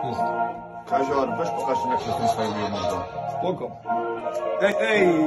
Jest. Kazior, weź pokaż im, jak się freestyluje mordo. Spoko. Ej.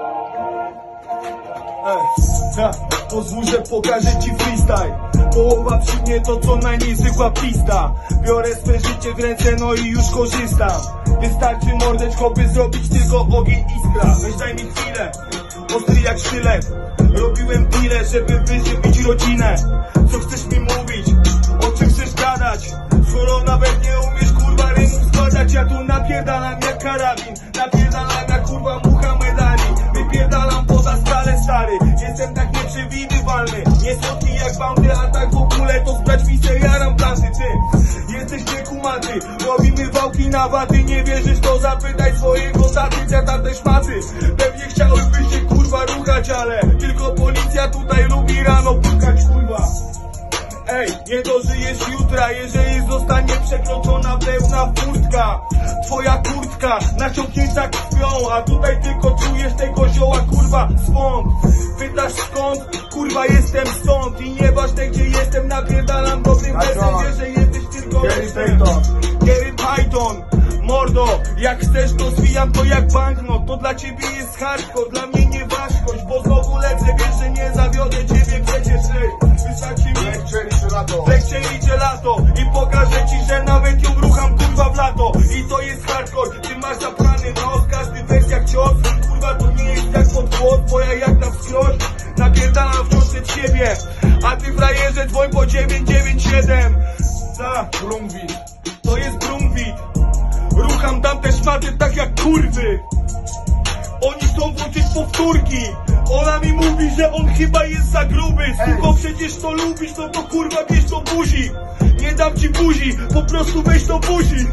Pozwól, że pokażę ci freestyle. Połowa przy mnie to co najmniej zwykła pista. Biorę swe życie w ręce, no i już korzystam. Wystarczy mordeczko, by zrobić tylko ogień iskra. Weź daj mi chwilę, ostry jak sztylet. Robiłem tyle, żeby wyżywić rodzinę. Co chcesz mi mówić? O czym chcesz gadać? Skoro nawet nie umiesz kurwa rymów składać. Ja tu napierdalam jak karabin. Napierdalam jak kurwa Muhammedani. Wypierdalam poza stale stary. Jestem tak nieprzewidywalny. Nie słodki jak bandy, a tak w ogóle to zbrać mi się jaram planty. Ty jesteś niekumaty. Robimy wałki na waty. Nie wierzysz, to zapytaj swojego taty. Dziada też maty. Pewnie chciałbyś się kurwa ruchać, ale tylko policja tutaj lubi rano pukać kurwa. Ej, nie dożyjesz jutra, jeżeli zostanie przekroczona pełna furtka. Twoja kurtka naciągnięta krwią, a tutaj tylko czujesz tego zioła, kurwa, skąd? Pytasz skąd? Kurwa, jestem stąd i nieważne gdzie jestem, napierdalam dobrym wersem, że jesteś tylko Gary Python. Mordo, jak chcesz to zwijam to jak banknot. To dla ciebie jest hardcore, dla mnie nie ważkość. Bo znowu lecę, wiesz, że nie zawiodę ciebie przecież. Wystarczy mi lekcie liczę lato i pokażę ci, że nawet ją rucham kurwa w lato. I to jest hardcore, ty masz zaprany nos. Każdy wers jak cios, kurwa to nie jest jak podgłos. Bo ja jak na wskroś napierdalam wciąż przed siebie. A ty frajerze dzwoń po 997. Brumbeat, to jest Brumbeat. Rucham tamte szmaty tak jak kurwy. Oni chcą włączyć powtórki. Ona mi mówi, że on chyba jest za gruby. Tylko przecież to lubisz, no to kurwa bierz do buzi. Nie dam ci buzi, po prostu weź do buzi.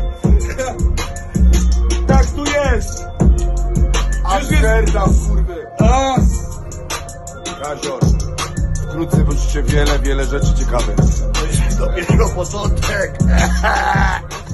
Tak tu jest. Amsterdam, kurwy. Kazior, wkrótce wrócicie wiele rzeczy ciekawych. To jest dopiero początek.